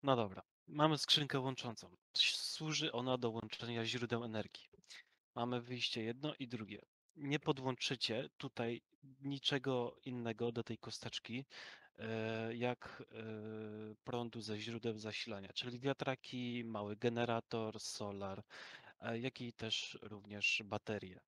No dobra. Mamy skrzynkę łączącą. Służy ona do łączenia źródeł energii. Mamy wyjście jedno i drugie. Nie podłączycie tutaj niczego innego do tej kosteczki, jak prądu ze źródeł zasilania, czyli wiatraki, mały generator, solar, jak i też również baterie.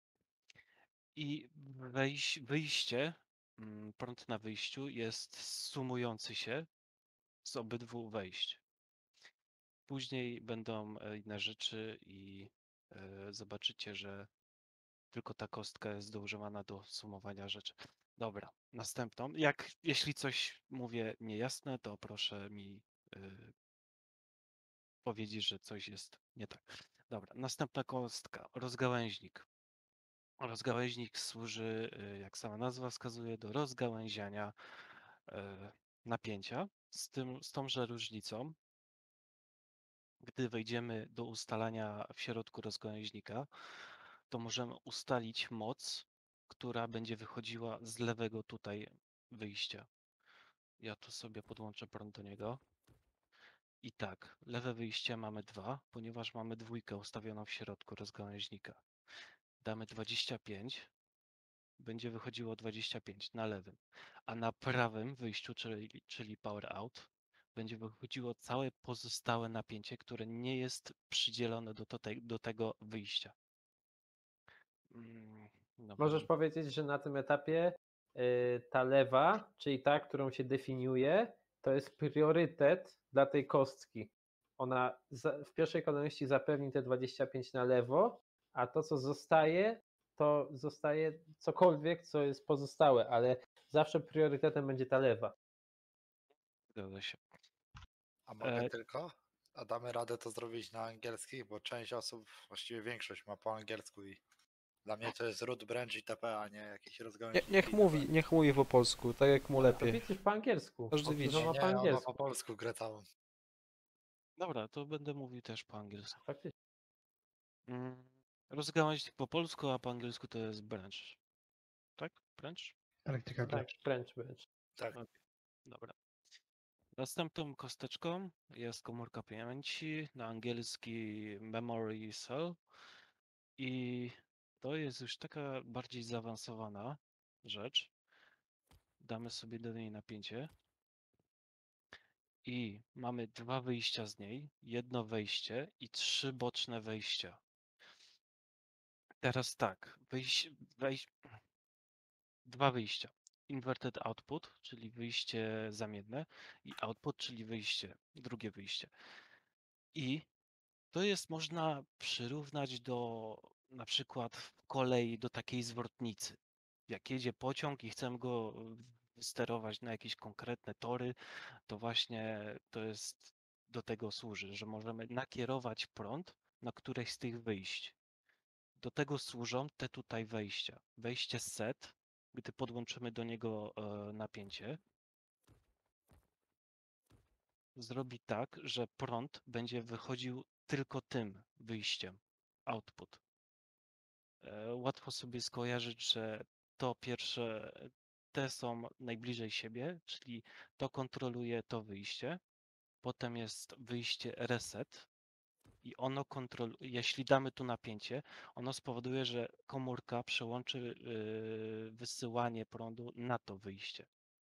I wyjście, prąd na wyjściu jest sumujący się z obydwu wejść. Później będą inne rzeczy i zobaczycie, że tylko ta kostka jest używana do sumowania rzeczy. Dobra, następną. Jeśli coś mówię niejasne, to proszę mi powiedzieć, że coś jest nie tak. Dobra, następna kostka. Rozgałęźnik. Rozgałęźnik służy, jak sama nazwa wskazuje, do rozgałęziania napięcia. Z tąże różnicą, gdy wejdziemy do ustalania w środku rozgałęźnika, to możemy ustalić moc, która będzie wychodziła z lewego tutaj wyjścia. Ja tu sobie podłączę prąd do niego. I tak, lewe wyjście mamy 2, ponieważ mamy dwójkę ustawioną w środku rozgałęźnika. Damy 25, będzie wychodziło 25 na lewym, a na prawym wyjściu, czyli power out, będzie wychodziło całe pozostałe napięcie, które nie jest przydzielone do tego wyjścia. Dobra. Możesz powiedzieć, że na tym etapie ta lewa, czyli ta, którą się definiuje, to jest priorytet dla tej kostki. Ona w pierwszej kolejności zapewni te 25 na lewo, a to, co zostaje, to zostaje cokolwiek, co jest pozostałe, ale zawsze priorytetem będzie ta lewa. Zgadza się. A mogę tylko? A damy radę to zrobić na angielskich, bo część osób, właściwie większość ma po angielsku i dla mnie to jest root branch itp., a nie jakieś rozgałęźniki. Niech mówi po polsku, tak jak mu To lepiej. widzisz po angielsku. Każdy widzi. On ma Nie, po on ma angielsku. po polsku grę całą. Dobra, to będę mówił też po angielsku. Faktycznie. Rozgałęźnik po polsku, a po angielsku to jest branch. Tak? Branch? Electrical Tak, branch. branch. Tak. Okay. Dobra. Następną kosteczką jest komórka pamięci, na angielski memory cell. I to jest już taka bardziej zaawansowana rzecz. Damy sobie do niej napięcie. I mamy 2 wyjścia z niej, jedno wejście i 3 boczne wejścia. Teraz tak, 2 wyjścia. Inverted output, czyli wyjście zamienne, i output, czyli drugie wyjście. I to jest można przyrównać do na przykład w kolei do takiej zwrotnicy. Jak jedzie pociąg i chcemy go sterować na jakieś konkretne tory, to właśnie to jest do tego służy, że możemy nakierować prąd na któreś z tych wyjść. Do tego służą te tutaj wejścia. Wejście set, gdy podłączymy do niego napięcie, zrobi tak, że prąd będzie wychodził tylko tym wyjściem, output. Łatwo sobie skojarzyć, że to pierwsze, te są najbliżej siebie, czyli to kontroluje to wyjście. Potem jest wyjście reset i ono kontroluje, jeśli damy tu napięcie, ono spowoduje, że komórka przełączy wysyłanie prądu na to wyjście.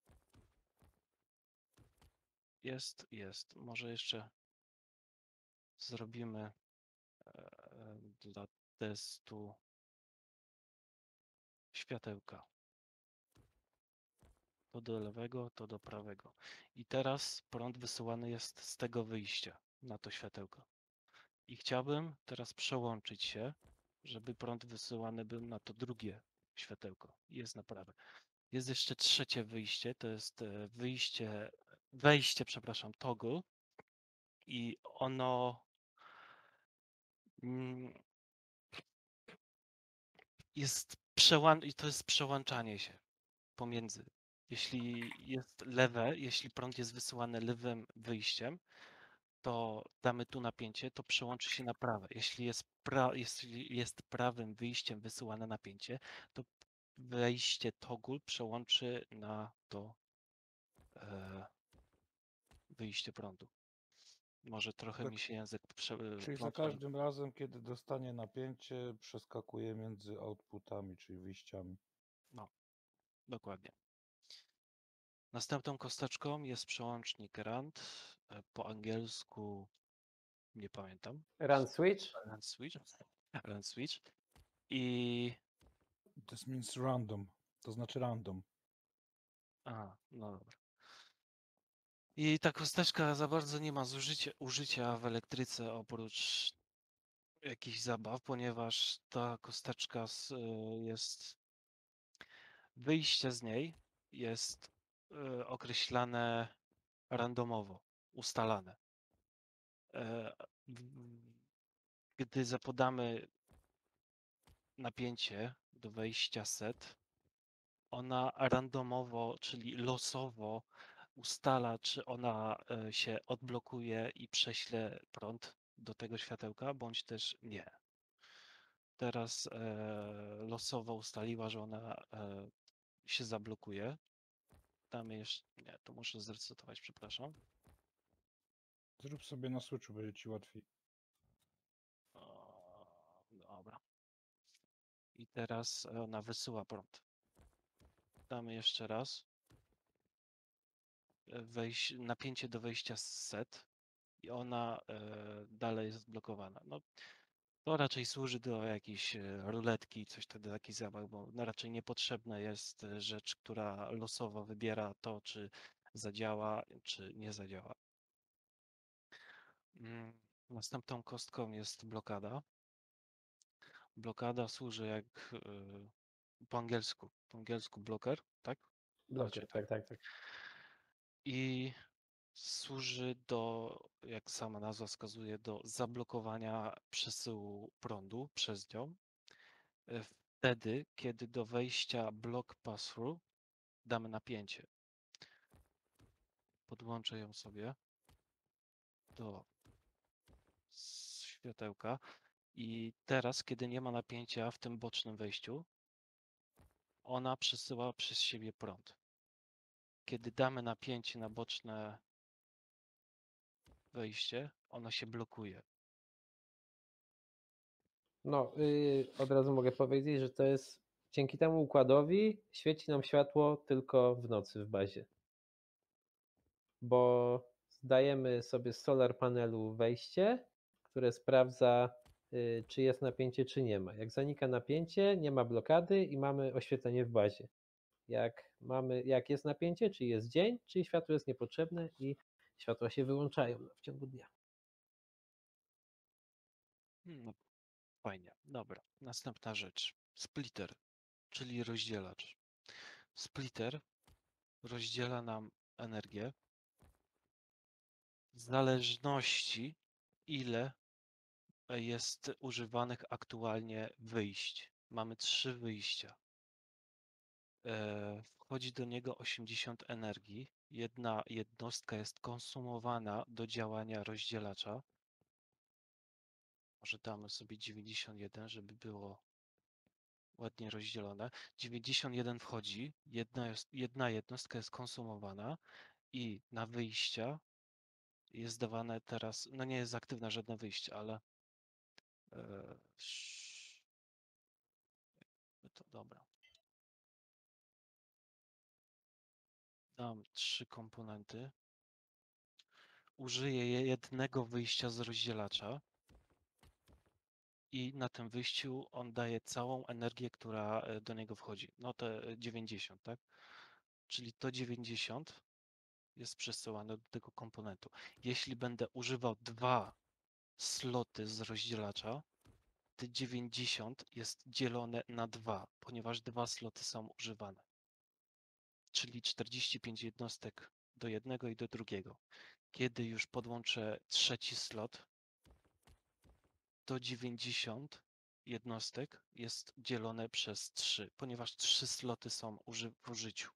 Jest. Może jeszcze zrobimy dla testu światełka. To do lewego, to do prawego. I teraz prąd wysyłany jest z tego wyjścia na to światełko. I chciałbym teraz przełączyć się, żeby prąd wysyłany był na to drugie światełko. Jest na prawe. Jest jeszcze trzecie wyjście, to jest wejście, przepraszam, toggle. I ono to jest przełączanie się pomiędzy. Jeśli jest lewe, jeśli prąd jest wysyłany lewym wyjściem, to damy tu napięcie, to przełączy się na prawe. Jeśli jest prawym wyjściem wysyłane napięcie, to wejście toggle przełączy na to wyjście prądu. Może trochę Tak. mi się język Czyli za plątał. każdym razem, kiedy dostanie napięcie, przeskakuje między outputami, czyli wyjściami. No, dokładnie. Następną kosteczką jest przełącznik RAND. Po angielsku nie pamiętam. Run switch? RAND switch. RAND switch. I This means random. To znaczy random. no dobra. I ta kosteczka za bardzo nie ma użycia w elektryce oprócz jakichś zabaw, ponieważ ta kosteczka jest wyjście z niej jest określane randomowo, ustalane. Gdy zapodamy napięcie do wejścia set, ona randomowo, czyli losowo ustala, czy ona się odblokuje i prześle prąd do tego światełka, bądź też nie. Teraz losowo ustaliła, że ona się zablokuje. Damy jeszcze. Nie, to muszę zresetować, przepraszam. Zrób sobie na switchu, będzie ci łatwiej. Dobra. I teraz ona wysyła prąd. Damy jeszcze raz. Napięcie do wejścia z set i ona dalej jest blokowana. No, to raczej służy do jakiejś ruletki, coś wtedy taki zabaw, bo raczej niepotrzebna jest rzecz, która losowo wybiera to, czy zadziała, czy nie zadziała. Następną kostką jest blokada. Blokada służy jak po angielsku bloker, tak? Bloker, tak. I służy do, jak sama nazwa wskazuje, do zablokowania przesyłu prądu przez nią. Wtedy, kiedy do wejścia block pass-through damy napięcie. Podłączę ją sobie do światełka i teraz, kiedy nie ma napięcia w tym bocznym wejściu, ona przesyła przez siebie prąd. Kiedy damy napięcie na boczne wejście, ono się blokuje. No, od razu mogę powiedzieć, że to jest dzięki temu układowi świeci nam światło tylko w nocy w bazie. Bo zdajemy sobie z solar panelu wejście, które sprawdza, czy jest napięcie, czy nie ma. Jak zanika napięcie, nie ma blokady i mamy oświetlenie w bazie. Jak jest napięcie, czyli jest dzień, czyli światło jest niepotrzebne i światła się wyłączają w ciągu dnia. No, fajnie, dobra. Następna rzecz. Splitter, czyli rozdzielacz. Splitter rozdziela nam energię w zależności, ile jest używanych aktualnie wyjść. Mamy 3 wyjścia. Wchodzi do niego 80 energii. Jedna jednostka jest konsumowana do działania rozdzielacza. Może damy sobie 91, żeby było ładnie rozdzielone. 91 wchodzi, jedna jednostka jest konsumowana i na wyjścia jest dawane teraz, no nie jest aktywne żadne wyjście, ale to dobra. Dam 3 komponenty. Użyję jednego wyjścia z rozdzielacza i na tym wyjściu on daje całą energię, która do niego wchodzi. No te 90, tak? Czyli to 90 jest przesyłane do tego komponentu. Jeśli będę używał 2 sloty z rozdzielacza, te 90 jest dzielone na 2, ponieważ 2 sloty są używane. Czyli 45 jednostek do jednego i do drugiego. Kiedy już podłączę trzeci slot, to 90 jednostek jest dzielone przez 3, ponieważ 3 sloty są w użyciu.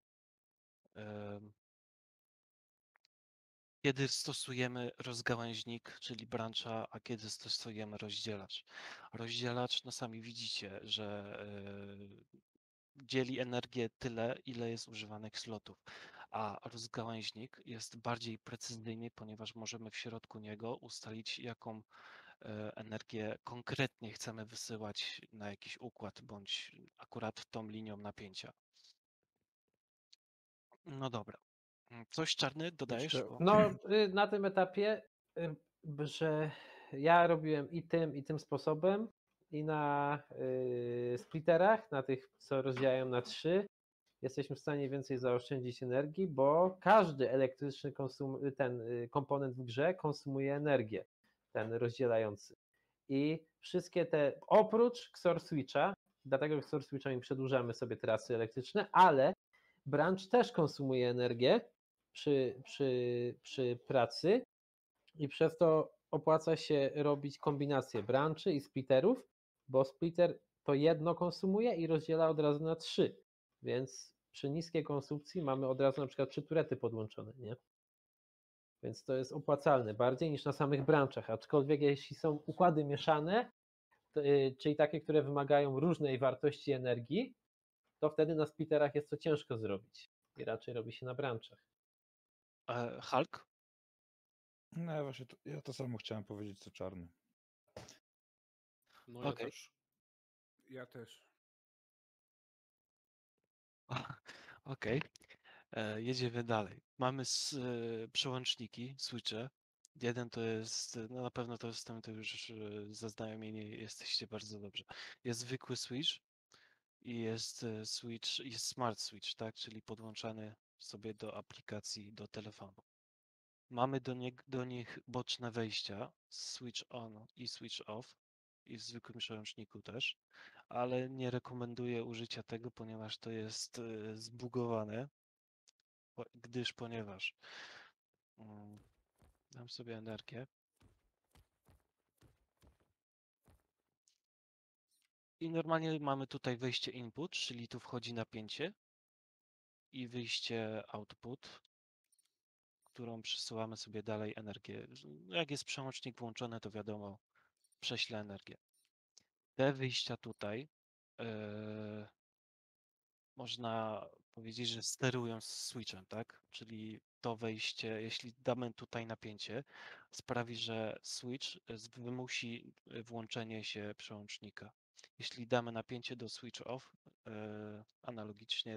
Kiedy stosujemy rozgałęźnik, czyli brancha, a kiedy stosujemy rozdzielacz. Rozdzielacz, no sami widzicie, że dzieli energię tyle, ile jest używanych slotów, a rozgałęźnik jest bardziej precyzyjny, ponieważ możemy w środku niego ustalić, jaką energię konkretnie chcemy wysyłać na jakiś układ, bądź akurat tą linią napięcia. No dobra. Coś Czarny dodajesz? Jeszcze- Bo... No, na tym etapie, że ja robiłem i tym sposobem, i na splitterach, na tych, co rozdzielają na 3, jesteśmy w stanie więcej zaoszczędzić energii, bo każdy elektryczny komponent w grze konsumuje energię, ten rozdzielający. I wszystkie te, oprócz XOR Switcha, dlatego XOR Switchami przedłużamy sobie trasy elektryczne, ale branch też konsumuje energię przy pracy i przez to opłaca się robić kombinację branchy i splitterów, bo splitter to jedno konsumuje i rozdziela od razu na 3, więc przy niskiej konsumpcji mamy od razu na przykład 3 turety podłączone, nie? Więc to jest opłacalne bardziej niż na samych branchach, aczkolwiek jeśli są układy mieszane, czyli takie, które wymagają różnej wartości energii, to wtedy na splitterach jest to ciężko zrobić i raczej robi się na branchach. Hulk? No ja właśnie ja to samo chciałem powiedzieć co Czarny. No ja Okej. też. Ja też. Okej. Jedziemy dalej. Mamy przełączniki, switche. Jeden to jest, no na pewno to jest tam, to już zaznajomieni jesteście bardzo dobrze. Jest zwykły switch i jest switch, jest smart switch, tak? Czyli podłączany sobie do aplikacji, do telefonu. Mamy do nich boczne wejścia, switch on i switch off i w zwykłym przełączniku też, ale nie rekomenduję użycia tego, ponieważ to jest zbugowane, ponieważ dam sobie energię i normalnie mamy tutaj wejście input, czyli tu wchodzi napięcie i wyjście output, którą przesyłamy sobie dalej energię. Jak jest przełącznik włączony, to wiadomo, prześlę energię. Te wyjścia tutaj można powiedzieć, że sterują switchem, tak? Czyli to wejście, jeśli damy tutaj napięcie, sprawi, że switch wymusi włączenie się przełącznika. Jeśli damy napięcie do switch off, analogicznie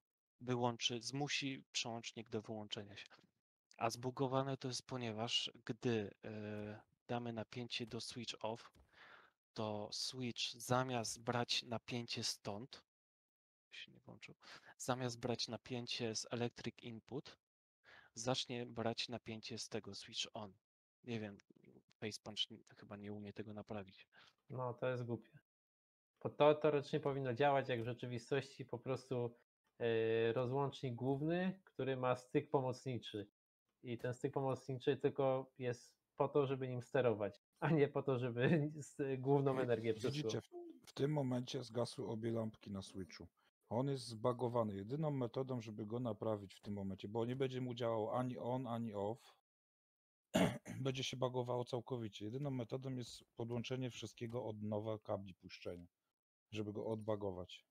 zmusi przełącznik do wyłączenia się. A zbugowane to jest, ponieważ gdy damy napięcie do switch off, to switch zamiast brać napięcie stąd, się nie włączył, zamiast brać napięcie z electric input, zacznie brać napięcie z tego switch on. Nie wiem, Facepunch chyba nie umie tego naprawić. No, to jest głupie. Bo to teoretycznie powinno działać jak w rzeczywistości po prostu rozłącznik główny, który ma styk pomocniczy. I ten styk pomocniczy tylko jest po to, żeby nim sterować, a nie po to, żeby główną energię przesyłać. Widzicie, w tym momencie zgasły obie lampki na switchu. On jest zbagowany. Jedyną metodą, żeby go naprawić w tym momencie, bo nie będzie mu działał ani on, ani off, będzie się bagowało całkowicie. Jedyną metodą jest podłączenie wszystkiego od nowa, kabli puszczenia, żeby go odbagować.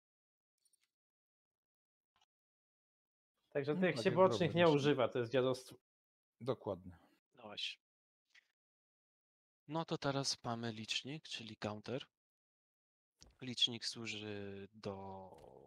Także No, tych tak się jak bocznych nie robiliśmy. używa, to jest dziadostwo. Dokładnie. No właśnie. No to teraz mamy licznik, czyli counter. Licznik służy do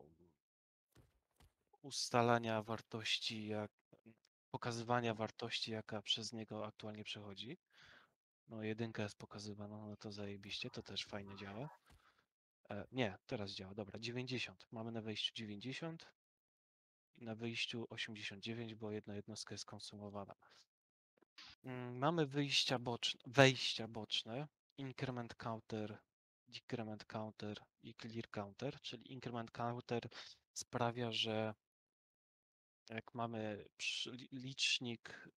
ustalania wartości, pokazywania wartości, jaka przez niego aktualnie przechodzi. No jedynka jest pokazywana, no to zajebiście, to też fajnie działa. Nie, teraz działa, dobra, 90. Mamy na wejściu 90 i na wyjściu 89, bo jedna jednostka jest konsumowana. Mamy wejścia boczne, increment counter, decrement counter i clear counter, czyli increment counter sprawia, że jak mamy licznik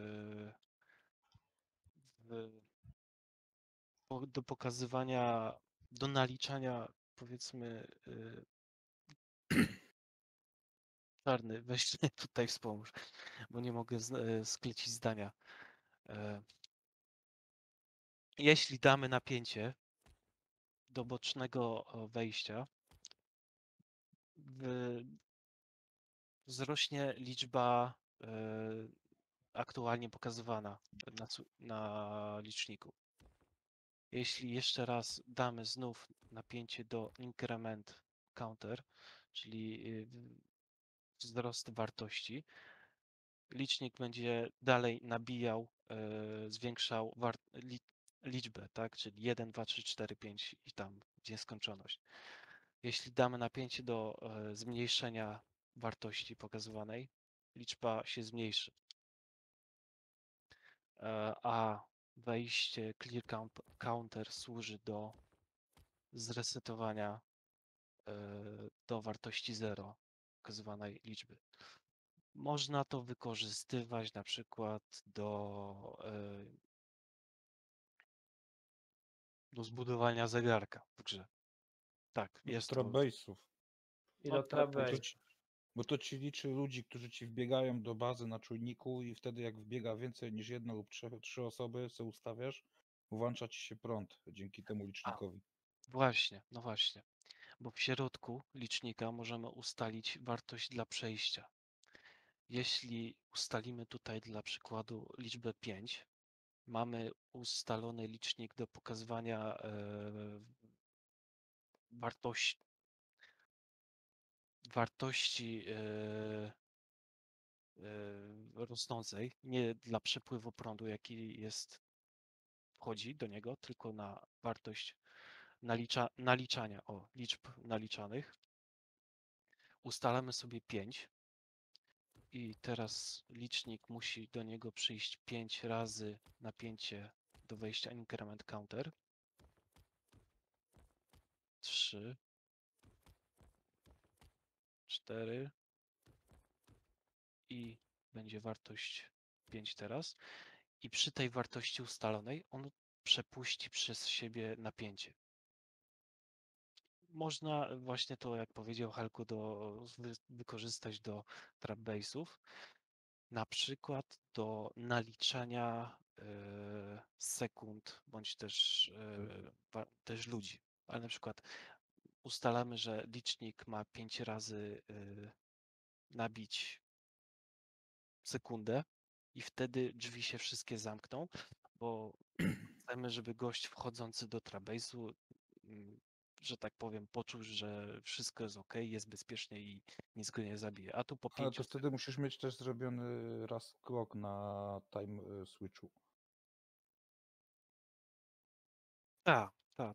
do pokazywania, do naliczania, powiedzmy, Czarny, weź mnie tutaj wspomóż, bo nie mogę sklecić zdania. Jeśli damy napięcie do bocznego wejścia, wzrośnie liczba aktualnie pokazywana na liczniku. Jeśli jeszcze raz damy znów napięcie do increment counter, czyli wzrost wartości, licznik będzie dalej nabijał, zwiększał liczbę, tak? Czyli 1, 2, 3, 4, 5 i tam w nieskończoność. Jeśli damy napięcie do zmniejszenia wartości pokazywanej, liczba się zmniejszy. A wejście clear counter służy do zresetowania do wartości 0 pokazywanej liczby. Można to wykorzystywać na przykład do zbudowania zegarka w grze. Tak, jest to. Trabase'ów. I No do to Trabase. Bo to ci liczy ludzi, którzy ci wbiegają do bazy na czujniku i wtedy jak wbiega więcej niż jedna lub trzy osoby, co ustawiasz, włącza ci się prąd dzięki temu licznikowi. Właśnie, no właśnie. Bo w środku licznika możemy ustalić wartość dla przejścia. Jeśli ustalimy tutaj dla przykładu liczbę 5, mamy ustalony licznik do pokazywania wartości rosnącej, nie dla przepływu prądu, jaki wchodzi do niego, tylko na wartość naliczania, liczb naliczanych. Ustalamy sobie 5 i teraz licznik musi do niego przyjść 5 razy napięcie do wejścia increment counter. 3, 4 i będzie wartość 5 teraz. I przy tej wartości ustalonej on przepuści przez siebie napięcie. Można właśnie to, jak powiedział Halku, wykorzystać do trapbase'ów, na przykład do naliczania sekund, bądź też ludzi. Ale na przykład ustalamy, że licznik ma 5 razy nabić sekundę i wtedy drzwi się wszystkie zamkną, bo chcemy, żeby gość wchodzący do Trabase'u, że tak powiem, poczuł, że wszystko jest ok, jest bezpiecznie i nic go nie zabije. A tu po Ale 5 to wtedy musisz mieć też zrobiony raz clock na time switchu. Tak.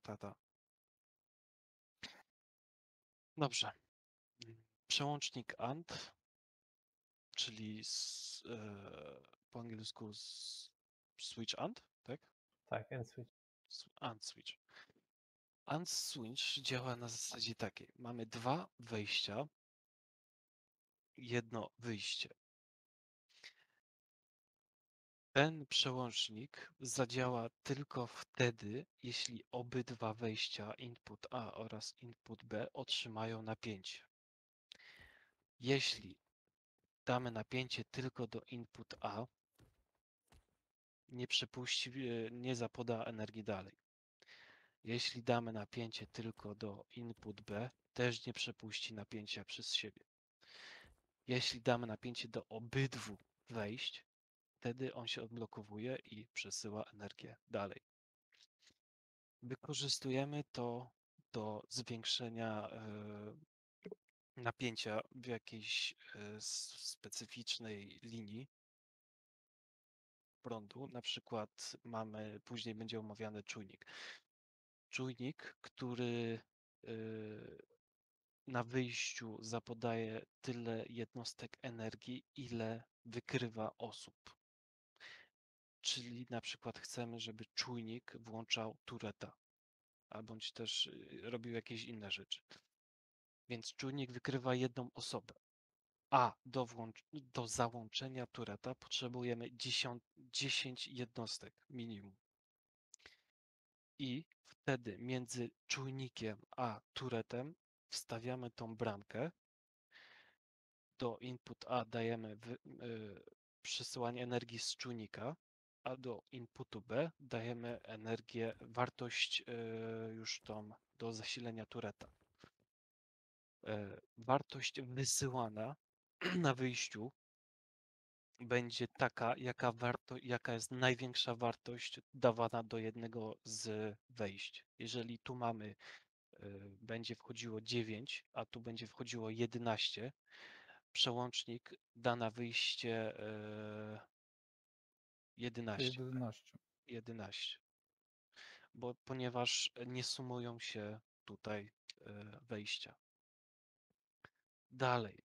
Dobrze. Przełącznik AND, czyli po angielsku switch AND, tak? Tak, and switch. AND switch. AND switch działa na zasadzie takiej. Mamy 2 wejścia, jedno wyjście. Ten przełącznik zadziała tylko wtedy, jeśli obydwa wejścia input A oraz input B otrzymają napięcie. Jeśli damy napięcie tylko do input A, nie zapoda energii dalej. Jeśli damy napięcie tylko do input B, też nie przepuści napięcia przez siebie. Jeśli damy napięcie do obydwu wejść, wtedy on się odblokowuje i przesyła energię dalej. Wykorzystujemy to do zwiększenia napięcia w jakiejś specyficznej linii prądu. Na przykład później będzie omawiany czujnik. Czujnik, który na wyjściu zapodaje tyle jednostek energii, ile wykrywa osób. Czyli na przykład chcemy, żeby czujnik włączał tureta, bądź też robił jakieś inne rzeczy. Więc czujnik wykrywa jedną osobę. A do załączenia tureta potrzebujemy 10 jednostek minimum. I wtedy między czujnikiem a turetem wstawiamy tą bramkę. Do input A dajemy przesyłanie energii z czujnika, a do inputu B dajemy wartość już tą do zasilenia tureta. Wartość wysyłana na wyjściu będzie taka, jaka jest największa wartość dawana do jednego z wejść. Jeżeli tu mamy, będzie wchodziło 9, a tu będzie wchodziło 11, przełącznik da na wyjście 11. 11. Ponieważ nie sumują się tutaj wejścia. Dalej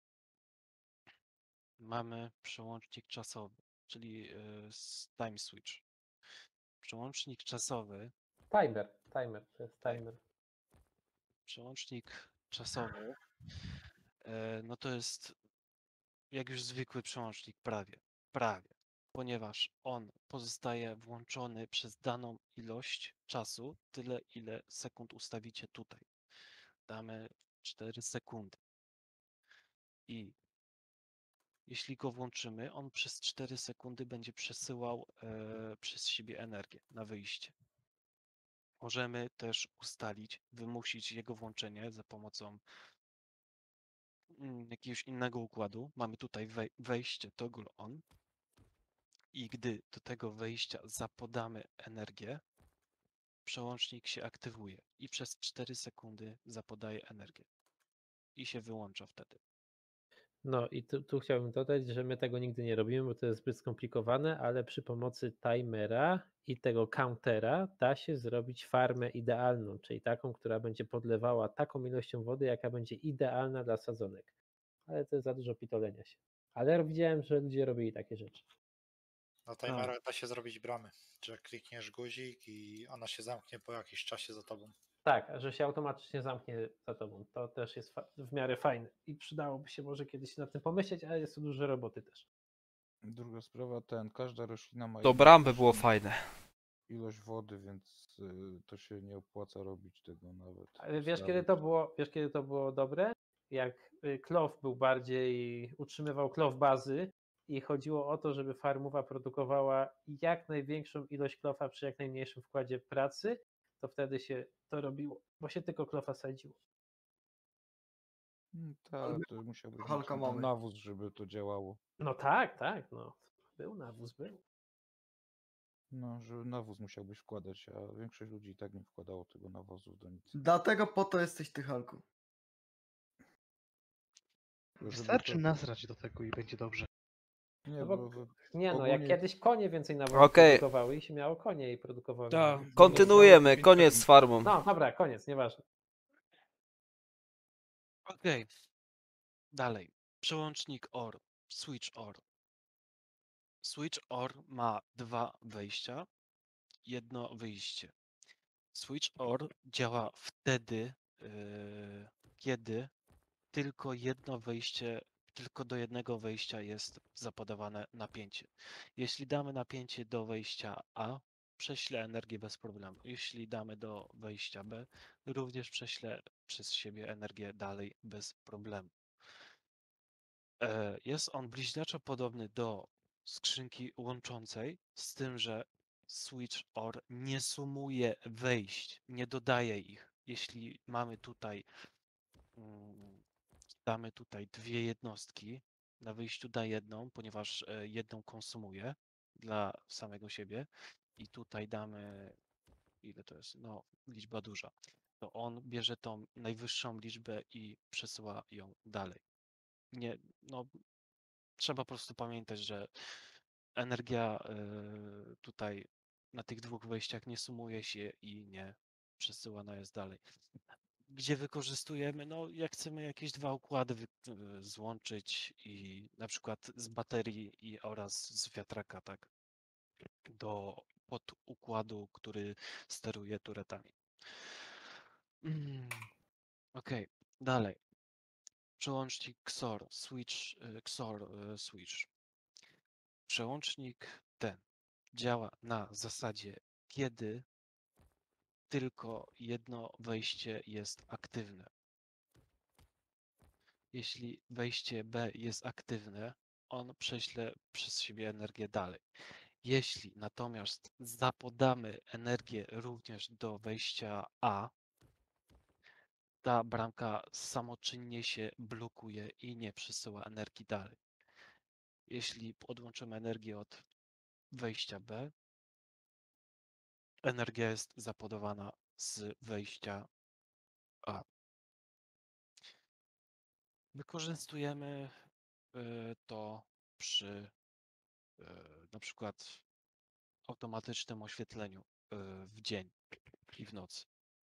mamy przełącznik czasowy, czyli time switch. Przełącznik czasowy, Timer, to jest Tak. timer. przełącznik czasowy, no to jest jak już zwykły przełącznik, prawie, ponieważ on pozostaje włączony przez daną ilość czasu, tyle ile sekund ustawicie tutaj. Damy 4 sekundy. I jeśli go włączymy, on przez 4 sekundy będzie przesyłał przez siebie energię na wyjście. Możemy też ustalić, wymusić jego włączenie za pomocą jakiegoś innego układu. Mamy tutaj wejście toggle on i gdy do tego wejścia zapodamy energię, przełącznik się aktywuje i przez 4 sekundy zapodaje energię i się wyłącza wtedy. No i tu chciałbym dodać, że my tego nigdy nie robimy, bo to jest zbyt skomplikowane, ale przy pomocy timera i tego countera da się zrobić farmę idealną, czyli taką, która będzie podlewała taką ilością wody, jaka będzie idealna dla sadzonek. Ale to jest za dużo pitolenia się. Ale ja widziałem, że ludzie robili takie rzeczy. Na timerach da się zrobić bramy, że klikniesz guzik i ona się zamknie po jakimś czasie za tobą. Tak, a że się automatycznie zamknie za tobą. To też jest w miarę fajne i przydałoby się może kiedyś nad tym pomyśleć, ale jest tu dużo roboty też. Druga sprawa, każda roślina ma To inną bram by było ilość- fajne. ilość wody, więc to się nie opłaca robić tego nawet. Ale wiesz kiedy to było dobre? Jak klow był bardziej, utrzymywał klow bazy i chodziło o to, żeby farmowa produkowała jak największą ilość klofa przy jak najmniejszym wkładzie pracy, to wtedy się to robiło, bo się tylko klofa sadziło. Tak, to musiałbyś Halka mieć mamy. nawóz, żeby to działało. No tak, no. Był nawóz, był. No, że nawóz musiałbyś wkładać, a większość ludzi i tak nie wkładało tego nawozu do nic. Dlatego po to jesteś ty, Halku. Żeby Wystarczy to- nasrać do tego i będzie dobrze. Nie, No bo- bo Nie no, ogólnie- jak kiedyś konie więcej nawozu Okej. produkowały i się miało konie i produkowały. Tak. nawóz. Kontynuujemy, koniec z farmą. No dobra, koniec, nieważne. Okej. Dalej. Przełącznik OR, switch OR. Switch OR ma 2 wejścia, jedno wyjście. Switch OR działa wtedy, kiedy tylko jedno wejście, tylko do jednego wejścia jest zapodawane napięcie. Jeśli damy napięcie do wejścia A, prześle energię bez problemu. Jeśli damy do wejścia B, również prześle przez siebie energię dalej bez problemu. Jest on bliźniaczo podobny do skrzynki łączącej, z tym, że switch OR nie sumuje wejść, nie dodaje ich. Jeśli damy tutaj 2 jednostki, na wyjściu da jedną, ponieważ jedną konsumuje dla samego siebie i tutaj damy, ile to jest? No, liczba duża. To on bierze tą najwyższą liczbę i przesyła ją dalej. Nie, no, trzeba po prostu pamiętać, że energia tutaj na tych 2 wejściach nie sumuje się i nie przesyłana jest dalej. Gdzie wykorzystujemy, no jak chcemy jakieś 2 układy złączyć i na przykład z baterii oraz z wiatraka, tak, do podukładu, który steruje turetami. Okej, dalej. Przełącznik XOR, switch. Przełącznik ten działa na zasadzie, kiedy tylko jedno wejście jest aktywne. Jeśli wejście B jest aktywne, on prześle przez siebie energię dalej. Jeśli natomiast zapodamy energię również do wejścia A, ta bramka samoczynnie się blokuje i nie przesyła energii dalej. Jeśli odłączymy energię od wejścia B, energia jest zapodawana z wejścia A. Wykorzystujemy to przy na przykład automatycznym oświetleniu w dzień i w nocy.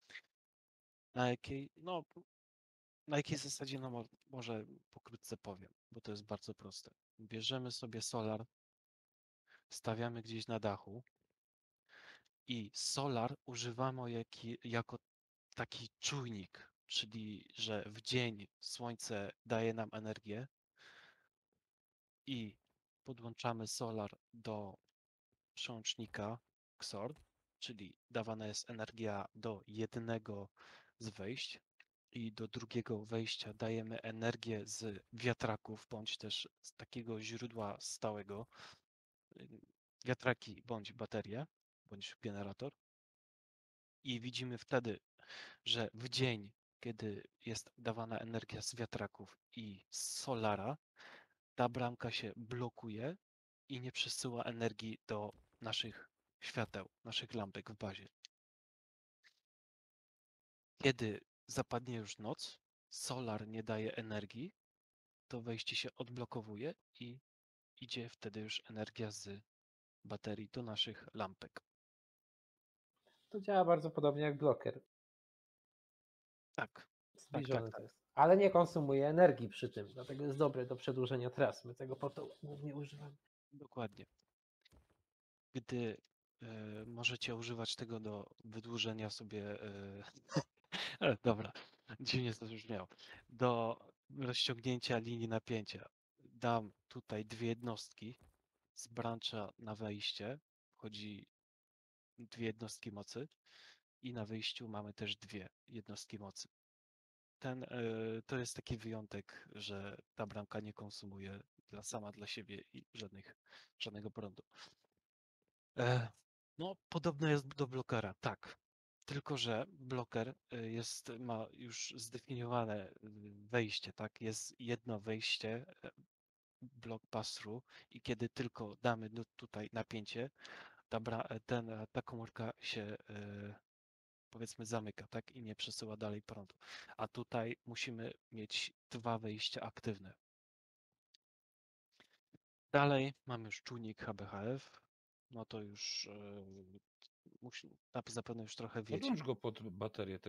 Na jakiej zasadzie, no może pokrótce powiem, bo to jest bardzo proste. Bierzemy sobie solar, stawiamy gdzieś na dachu i solar używamy jako taki czujnik, czyli że w dzień słońce daje nam energię i podłączamy solar do przełącznika XOR, czyli dawana jest energia do jednego z wejść i do drugiego wejścia dajemy energię z wiatraków bądź też z takiego źródła stałego, wiatraki bądź baterie, bądź generator. I widzimy wtedy, że w dzień, kiedy jest dawana energia z wiatraków i z solara, ta bramka się blokuje i nie przesyła energii do naszych świateł, naszych lampek w bazie. Kiedy zapadnie już noc, solar nie daje energii, to wejście się odblokowuje i idzie wtedy już energia z baterii do naszych lampek. To działa bardzo podobnie jak bloker. Tak, Zbliżony tak. to jest. Ale nie konsumuje energii przy tym, dlatego jest dobre do przedłużenia tras. My tego po to głównie używamy. Dokładnie. Gdy możecie używać tego do wydłużenia sobie, dobra, dziwnie to brzmiało, do rozciągnięcia linii napięcia. Dam tutaj dwie jednostki z brancha na wejście, wchodzi dwie jednostki mocy i na wyjściu mamy też dwie jednostki mocy. To jest taki wyjątek, że ta bramka nie konsumuje sama dla siebie i żadnego prądu. No, podobne jest do blokera, tak. Tylko że bloker ma już zdefiniowane wejście, tak? Jest jedno wejście, block pass-through i kiedy tylko damy tutaj napięcie, ta komórka się powiedzmy zamyka, tak? I nie przesyła dalej prądu. A tutaj musimy mieć dwa wejścia aktywne. Dalej mamy już czujnik HBHF. No to już zapewne już trochę wiecie. Podłącz go pod baterię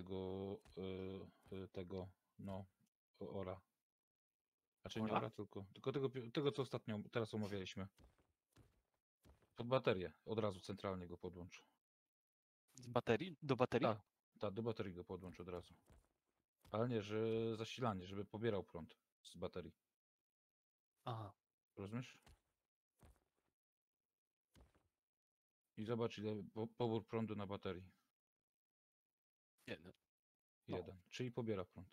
tego ora. Znaczy nie Ora? ora, tylko tego, co ostatnio teraz omawialiśmy. Pod baterię. Od razu centralnie go podłącz. Z baterii? Do baterii? Tak, do baterii go podłącz od razu. Ale nie, że zasilanie, żeby pobierał prąd z baterii. Aha. Rozumiesz? I zobacz, ile pobór prądu na baterii. Jeden. Jeden. Czyli pobiera prąd.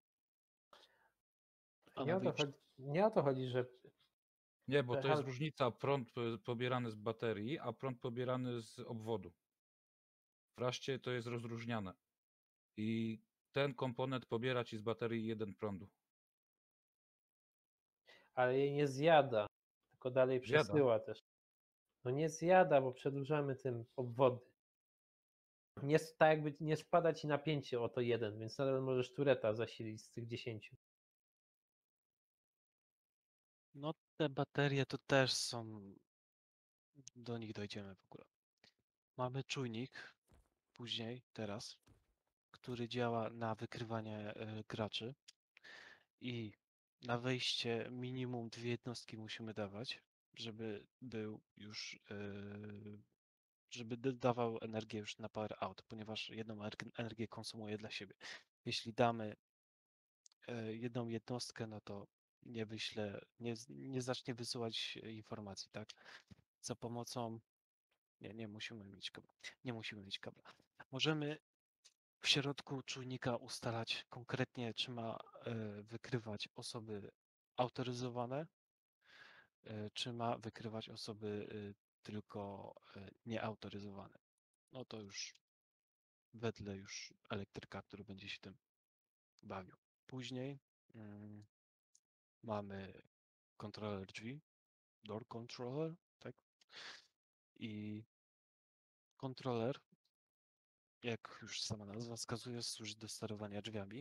A Nie na o to wyjściu? chodzi, nie o to chodzi, że Nie, bo to jest PHL różnica prąd pobierany z baterii, a prąd pobierany z obwodu. W raście to jest rozróżniane. I ten komponent pobiera ci z baterii jeden prądu. ale jej nie zjada, tylko dalej Zjada. przesyła też. No nie zjada, bo przedłużamy tym obwody. Tak jakby nie spada ci napięcie o to jeden, więc nadal możesz tureta zasilić z tych 10. No te baterie to też są, do nich dojdziemy w ogóle. Mamy czujnik, teraz, który działa na wykrywanie graczy i na wejście minimum dwie jednostki musimy dawać, żeby był już, żeby dawał energię już na power out, ponieważ jedną energię konsumuje dla siebie. Jeśli damy jedną jednostkę, no to nie zacznie wysyłać informacji, tak? Za pomocą. Nie musimy mieć kabla. Nie musimy mieć kabla. Możemy w środku czujnika ustalać konkretnie, czy ma wykrywać osoby autoryzowane, czy ma wykrywać osoby tylko nieautoryzowane. No to już wedle już elektryka, który będzie się tym bawił. Później mamy kontroler drzwi, door controller, tak? I kontroler, jak już sama nazwa wskazuje, służy do sterowania drzwiami.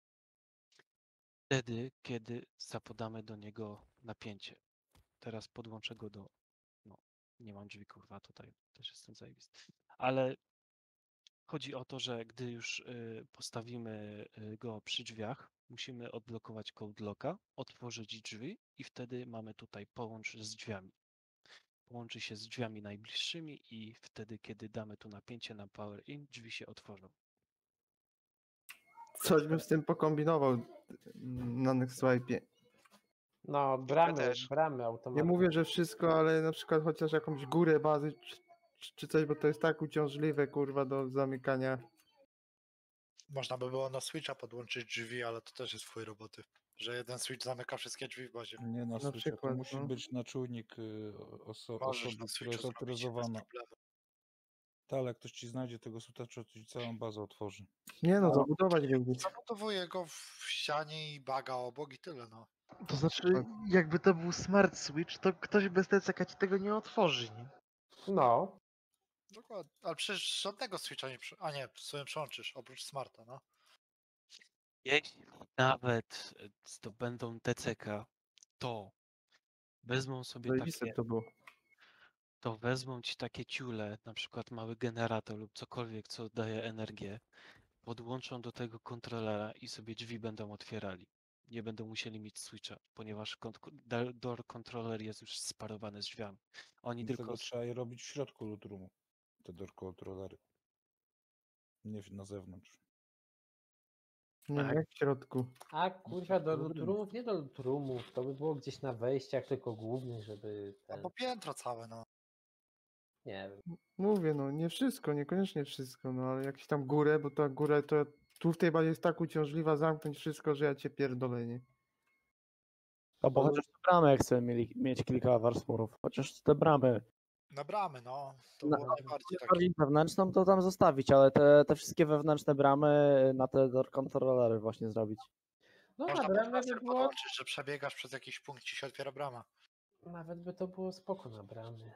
Wtedy, kiedy zapodamy do niego napięcie. Teraz podłączę go do... No, nie mam drzwi, kurwa, tutaj też jestem zajebisty. Ale chodzi o to, że gdy już postawimy go przy drzwiach, musimy odblokować code locka, otworzyć drzwi i wtedy mamy tutaj połącz z drzwiami. Połączy się z drzwiami najbliższymi i wtedy, kiedy damy tu napięcie na power in, drzwi się otworzą. Coś bym z tym pokombinował na Next Swipe'ie. No, bramy Nie automatyczne. mówię, że wszystko, ale na przykład chociaż jakąś górę bazy czy coś, bo to jest tak uciążliwe, kurwa, do zamykania. Można by było na Switcha podłączyć drzwi, ale to też jest twój roboty. Że jeden Switch zamyka wszystkie drzwi w bazie. Nie na Switcha, to przykład, musi no. być na czujnik Możesz osoby, na która Switchu jest zrobić bez autoryzowana. problemu. Tak, ale jak ktoś ci znajdzie tego Switcha, to ci całą bazę otworzy. Nie no, zabudować go gdzieś. Zabudowuję go w ścianie i baga obok i tyle, no. To znaczy, jakby to był smart switch, to ktoś bez TCK ci tego nie otworzy, nie? No, Dokładnie. Ale przecież żadnego Switcha nie a nie, w sumie przełączysz, oprócz smarta, no. Jeśli nawet zdobędą TCK, to wezmą sobie Zajebiste takie, to było. to wezmą ci takie ciule, na przykład mały generator lub cokolwiek, co daje energię, podłączą do tego kontrolera i sobie drzwi będą otwierali. Nie będą musieli mieć switcha, ponieważ door controller jest już sparowany z drzwiami. Oni tylko Dlatego trzeba je robić w środku loot roomu, te door controllery. Nie na zewnątrz. Nie wiem, jak w środku. a kurwa do to loot room. roomów, nie do loot roomów, to by było gdzieś na wejściach tylko głównych, żeby Albo piętro całe, no. nie wiem. Mówię, no nie wszystko, niekoniecznie wszystko, no ale jakieś tam górę, bo ta góra to tu w tej bazie jest tak uciążliwa zamknąć wszystko, że ja cię pierdolę, nie? No bo chociaż te bramy, jak chcemy mieć kilka warstworów, chociaż te bramy Na bramy, no. To Na- było najbardziej takie. bardziej wewnętrzną, to tam zostawić, ale te wszystkie wewnętrzne bramy na te door controllery właśnie zrobić. No Można na pod bramę by laser było, podłączyć, że przebiegasz przez jakiś punkt i się otwiera brama. nawet by to było spoko na bramy.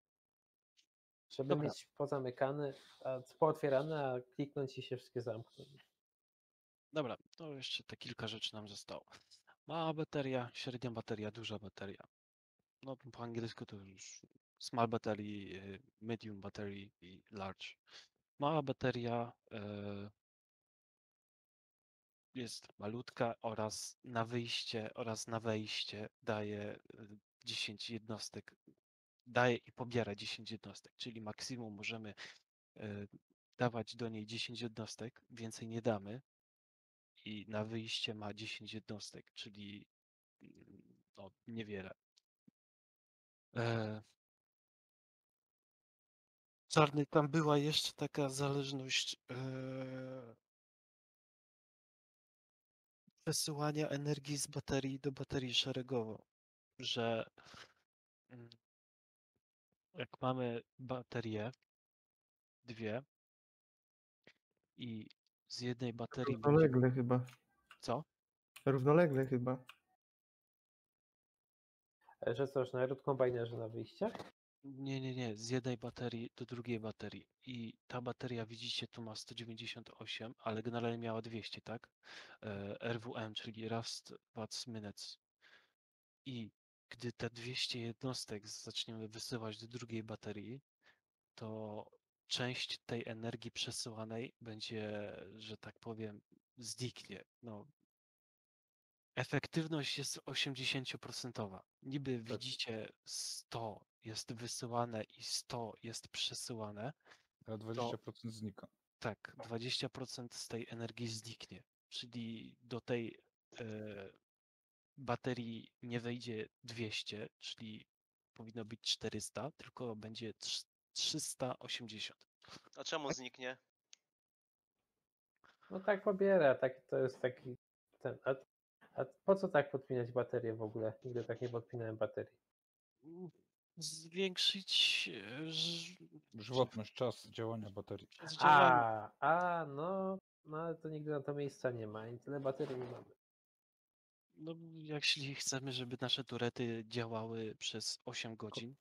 Żeby Dobra. mieć pozamykane, pootwierane, a kliknąć i się wszystkie zamkną. Dobra, to jeszcze te kilka rzeczy nam zostało. Mała bateria, średnia bateria, duża bateria. No po angielsku to już small battery, medium battery i large. Mała bateria jest malutka oraz na wyjście oraz na wejście daje 10 jednostek. Daje i pobiera 10 jednostek, czyli maksimum możemy dawać do niej 10 jednostek, więcej nie damy. I na wyjście ma 10 jednostek, czyli no, niewiele. Czarny, tam była jeszcze taka zależność przesyłania energii z baterii do baterii szeregowo, że jak mamy baterie, dwie i z jednej baterii będzie... Równolegle chyba. Co? Równolegle chyba. Że coś na root combinerze na wyjściach? Nie. Z jednej baterii do drugiej baterii. I ta bateria, widzicie, tu ma 198, ale generalnie miała 200, tak? RWM, czyli Rust Watts Minutes. I gdy te 200 jednostek zaczniemy wysyłać do drugiej baterii, to część tej energii przesyłanej będzie, że tak powiem, zniknie. No, efektywność jest 80%. Niby widzicie 100 jest wysyłane i 100 jest przesyłane. A 20% znika. Tak, 20% z tej energii zniknie. Czyli do tej baterii nie wejdzie 200, czyli powinno być 400, tylko będzie 380. A czemu zniknie? No tak pobiera, to jest taki ten. A po co tak podpinać baterię w ogóle? Nigdy tak nie podpinałem baterii. Zwiększyć Żywotność, czas działania baterii. czas działania. No No ale to nigdy na to miejsca nie ma i tyle baterii nie mamy. No, jeśli chcemy, żeby nasze turety działały przez 8 godzin,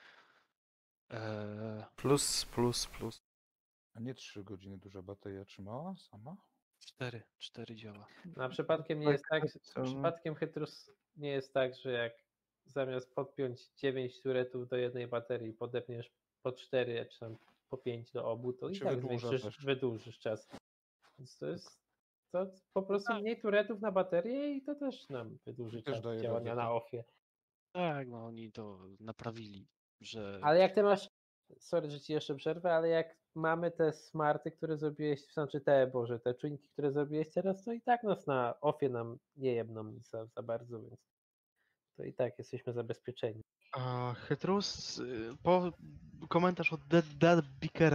Plus, plus, plus. A nie 3 godziny duża bateria trzymała sama? 4 działa. No, a przypadkiem nie Tak, jest tak, tak, co, no. przypadkiem Chytrus nie jest tak, że jak zamiast podpiąć 9 turetów do jednej baterii, podepniesz po 4 czy tam po 5 do obu, to i Się tak wydłuża też. wydłużysz czas. Więc to po prostu mniej turetów na baterię i to też nam wydłuży też czas daje działania radę, na tak. offie. Tak, no oni to naprawili, że Ale jak ty masz, sorry, że ci jeszcze przerwę, ale jak mamy te smarty, które zrobiłeś, znaczy te czujniki, które zrobiłeś teraz, to i tak nas na offie nam nie jebną za bardzo, więc to i tak jesteśmy zabezpieczeni. A Chytrus, komentarz od Dead Beakera.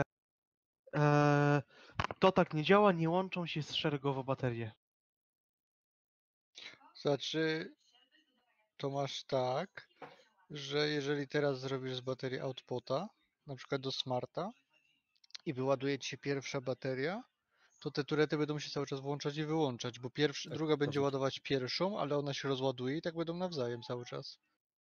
To tak nie działa, nie łączą się szeregowo baterie. Znaczy, to masz tak, że jeżeli teraz zrobisz z baterii outputa, na przykład do smarta i wyładuje ci się pierwsza bateria, to te turety będą się cały czas włączać i wyłączać, bo druga będzie ładować pierwszą, ale ona się rozładuje i tak będą nawzajem cały czas.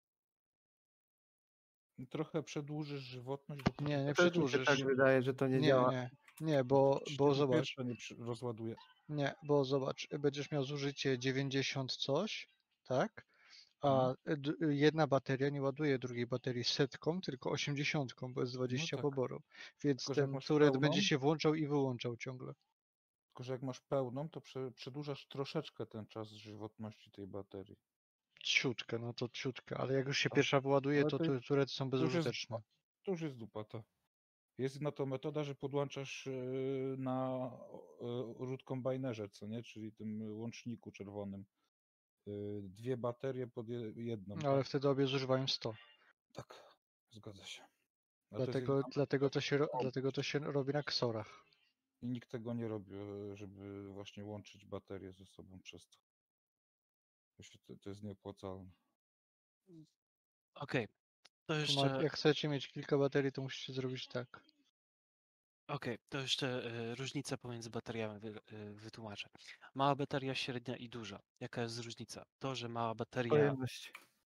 Trochę przedłużysz żywotność, bo Nie, nie Też mi się przedłużysz. tak wydaje, że to nie Nie, działa. nie, bo zobacz. Pierwsza nie rozładuje. Nie, bo zobacz, będziesz miał zużycie 90 coś, tak? A jedna bateria nie ładuje drugiej baterii setką, tylko 80, bo jest 20 tak. poborów. Więc Tylko, że jak ten masz turet pełną- będzie się włączał i wyłączał ciągle. Tylko, że jak masz pełną, to przedłużasz troszeczkę ten czas żywotności tej baterii. Ciutkę, no to ciutkę, ale jak już się Ale- pierwsza wyładuje, ale to to- turety są to już jest bezużyteczne. To już jest dupata. Jest na to metoda, że podłączasz na root combinerze, co nie? Czyli tym łączniku czerwonym. 2 baterie pod jedną. No, ale Tak? wtedy obie zużywają 100. Tak, zgadza się. Ale to jest Dlatego to się robi na ksorach. I nikt tego nie robi, żeby właśnie łączyć baterie ze sobą przez to. To jest nieopłacalne. okej. To To jeszcze, jak chcecie mieć kilka baterii, to musicie zrobić tak. to jeszcze różnica pomiędzy bateriami wytłumaczę. Mała bateria, średnia i duża. Jaka jest różnica? To, że mała bateria Pojemność.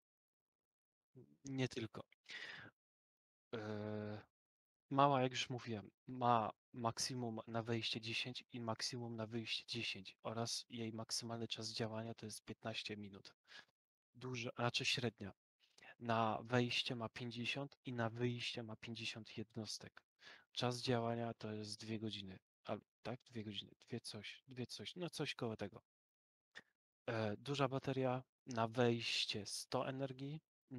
nie tylko. E, Mała, jak już mówiłem, ma maksimum na wejście 10 i maksimum na wyjście 10 oraz jej maksymalny czas działania to jest 15 minut. Duża, raczej średnia. Na wejście ma 50 i na wyjście ma 50 jednostek. Czas działania to jest 2 godziny. Tak? 2 godziny. Dwie coś. No coś koło tego. Duża bateria na wejście 100 energii,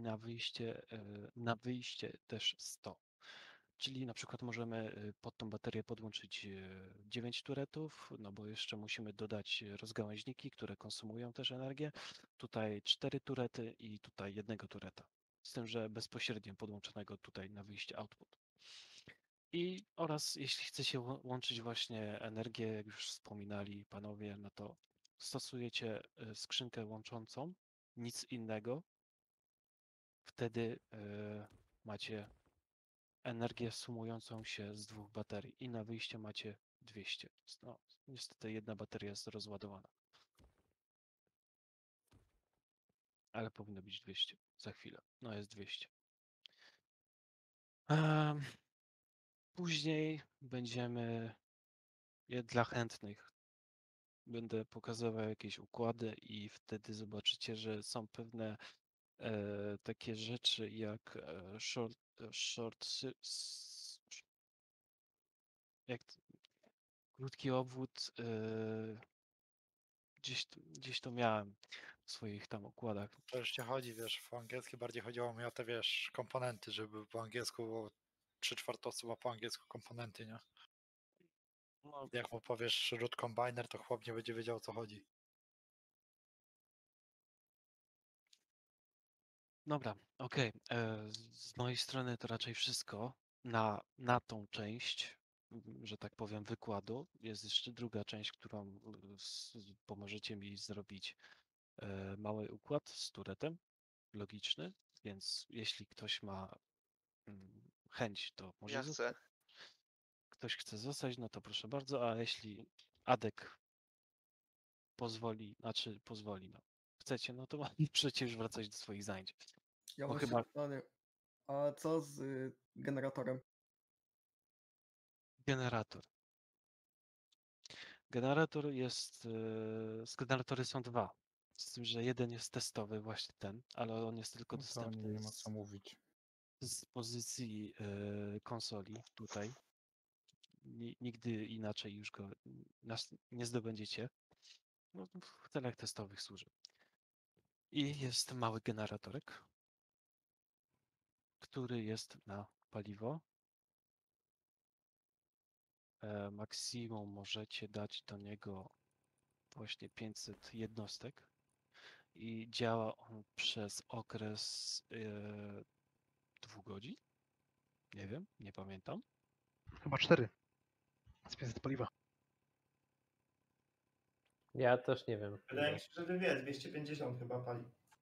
na wyjście też 100. Czyli na przykład możemy pod tą baterię podłączyć 9 turetów, no bo jeszcze musimy dodać rozgałęźniki, które konsumują też energię. Tutaj 4 turety i tutaj jednego tureta. Z tym, że bezpośrednio podłączonego tutaj na wyjście output. Oraz jeśli chcecie łączyć właśnie energię, jak już wspominali panowie, no to stosujecie skrzynkę łączącą, nic innego. Wtedy macie energię sumującą się z 2 baterii i na wyjście macie 200. No, niestety jedna bateria jest rozładowana. Ale powinno być 200 za chwilę. No jest 200. Później będziemy dla chętnych. Będę pokazywał jakieś układy i wtedy zobaczycie, że są pewne takie rzeczy jak krótki obwód. Gdzieś to miałem w swoich tam układach. To już nie chodzi, wiesz, po angielsku bardziej chodziło mi o te, wiesz, komponenty, żeby po angielsku było 3/4 osób ma po angielsku komponenty, nie? No, Jak mu powiesz root combiner, to chłop nie będzie wiedział, o co chodzi. dobra, okej. Z mojej strony to raczej wszystko na tą część, że tak powiem, wykładu. Jest jeszcze druga część, którą pomożecie mi zrobić mały układ z turetem logiczny, więc jeśli ktoś ma chęć, to może Ja zostać. chcę. Ktoś chce zostać, no to proszę bardzo, a jeśli Adek pozwoli, no. Chcecie, no to przecież wracać do swoich zajęć. Ja Bo mam chyba jeszcze pytanie. A co z generatorem? generator. Generator jest, generatory są dwa. Z tym, że jeden jest testowy, właśnie ten, ale on jest tylko No to o nim dostępny nie ma co mówić. z pozycji konsoli tutaj. Nigdy inaczej już go nie zdobędziecie. No, w celach testowych służy. I jest mały generatorek, który jest na paliwo. Maksimum możecie dać do niego właśnie 500 jednostek i działa on przez okres 2 godzin. Nie wiem, nie pamiętam. Chyba 4. Z 500 paliwa. Ja też nie wiem. Wydaje mi się, że 250 chyba pali.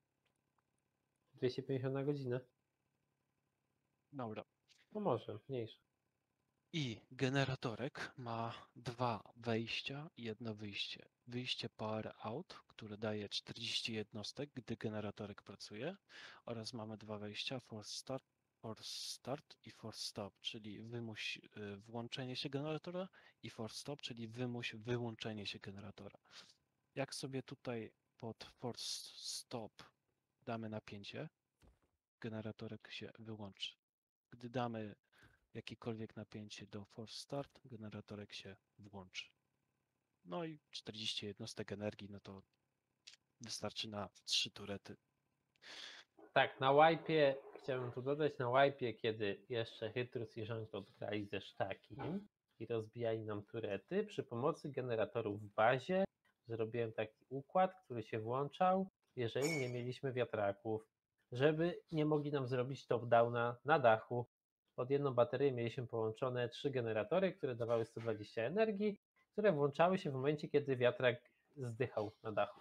250 na godzinę? Dobra. No może, mniejsze. I generatorek ma 2 wejścia i 1 wyjście. Wyjście power out, które daje 40 jednostek, gdy generatorek pracuje, oraz mamy 2 wejścia force start i force stop, czyli wymuś włączenie się generatora, i force stop, czyli wymuś wyłączenie się generatora. Jak sobie tutaj pod force stop damy napięcie, generatorek się wyłączy. Gdy damy jakiekolwiek napięcie do force start, generatorek się włączy. No i 40 jednostek energii, no to wystarczy na 3 turety. Tak, na wipe'ie, chciałbym tu dodać, na wipe'ie, kiedy jeszcze Chytrus i Jean-Claude grali ze Sztakim i rozbijali nam turety, przy pomocy generatorów w bazie zrobiłem taki układ, który się włączał, jeżeli nie mieliśmy wiatraków, żeby nie mogli nam zrobić top-downa na dachu. Pod jedną baterię mieliśmy połączone 3 generatory, które dawały 120 energii, które włączały się w momencie, kiedy wiatrak zdychał na dachu.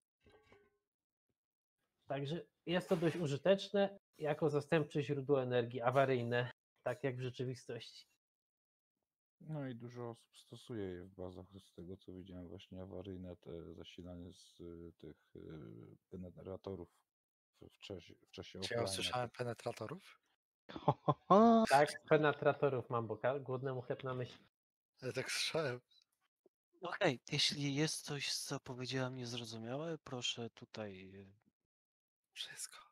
Także jest to dość użyteczne jako zastępcze źródło energii awaryjne, tak jak w rzeczywistości. No i dużo osób stosuje je w bazach, z tego co widziałem, właśnie awaryjne te zasilanie z tych generatorów w czasie Czy ja offline'a. usłyszałem penetratorów? Tak, z penetratorów mam, bo głodnemu chleb na myśli. Ja tak słyszałem. Okej, jeśli jest coś, co powiedziałam niezrozumiałe, proszę tutaj Wszystko.